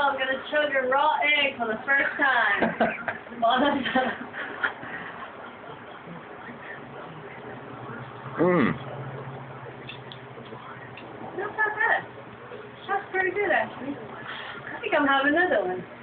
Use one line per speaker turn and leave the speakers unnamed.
I'm gonna chug a raw egg for the first time.
Mmm.
That's not bad. That's pretty good, actually. I think I'm having another one.